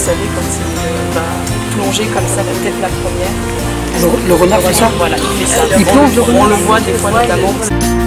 savez, quand il va plonger comme ça, la tête la première. Le renard fait ça? Voilà, il fait ça. Il plonge le renard? On le voit des fois notamment.